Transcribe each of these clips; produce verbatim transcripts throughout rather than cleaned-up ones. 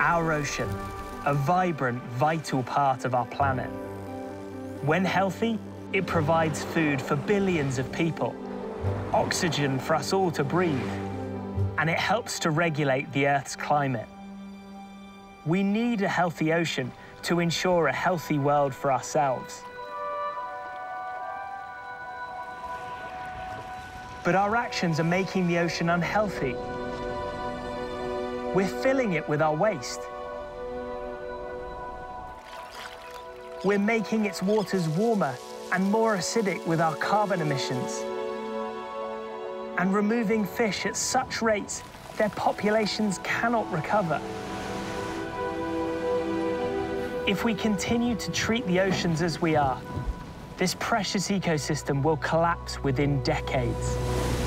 Our ocean, a vibrant, vital part of our planet. When healthy, it provides food for billions of people, oxygen for us all to breathe, and it helps to regulate the Earth's climate. We need a healthy ocean to ensure a healthy world for ourselves. But our actions are making the ocean unhealthy. We're filling it with our waste. We're making its waters warmer and more acidic with our carbon emissions, and removing fish at such rates their populations cannot recover. If we continue to treat the oceans as we are, this precious ecosystem will collapse within decades.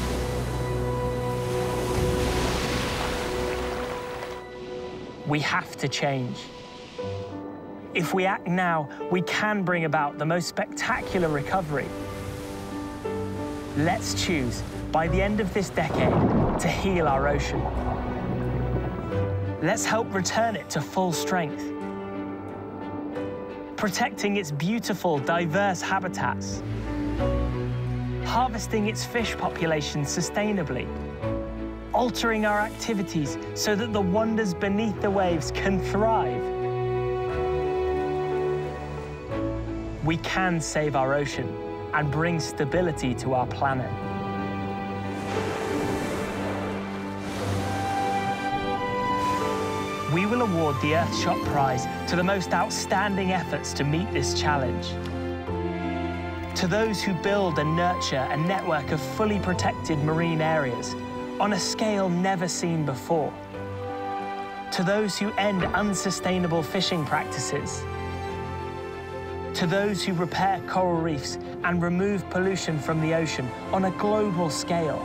We have to change. If we act now, we can bring about the most spectacular recovery. Let's choose, by the end of this decade, to heal our ocean. Let's help return it to full strength, protecting its beautiful, diverse habitats, harvesting its fish population sustainably, altering our activities so that the wonders beneath the waves can thrive. We can save our ocean and bring stability to our planet. We will award the Earthshot Prize to the most outstanding efforts to meet this challenge. To those who build and nurture a network of fully protected marine areas on a scale never seen before. To those who end unsustainable fishing practices. To those who repair coral reefs and remove pollution from the ocean on a global scale.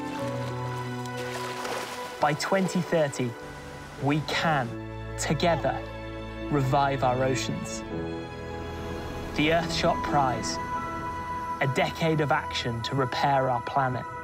By twenty thirty, we can, together, revive our oceans. The Earthshot Prize, a decade of action to repair our planet.